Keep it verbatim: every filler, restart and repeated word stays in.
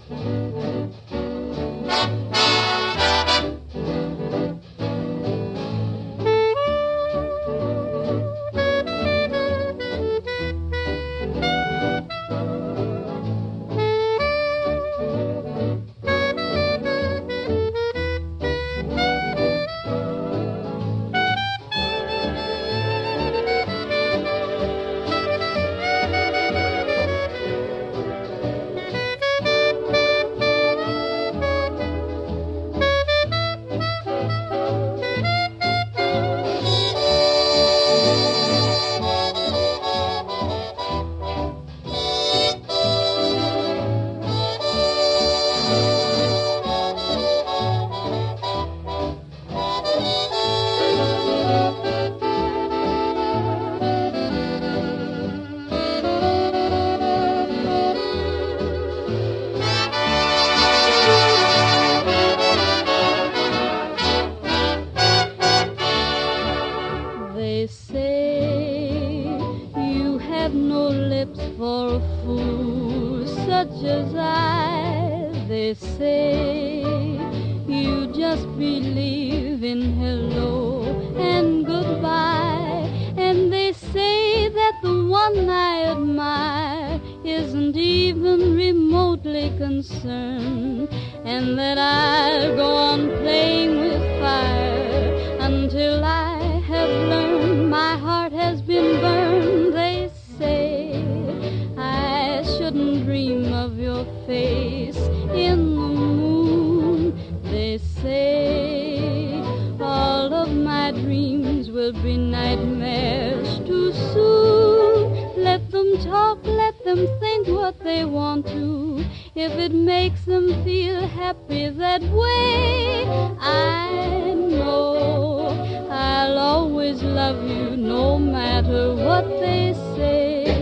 They say you have no lips for a fool such as I. They say you just believe in hello and goodbye. And they say that the one I admire isn't even remotely concerned, and that I'll go on playing with fire until I have learned my heart has been burned. They say I shouldn't dream of your face in the moon. They say all of my dreams will be nightmares too soon. Let them talk, let them think what they want to. If it makes them feel happy that way, I know I'll always love you no matter what they say.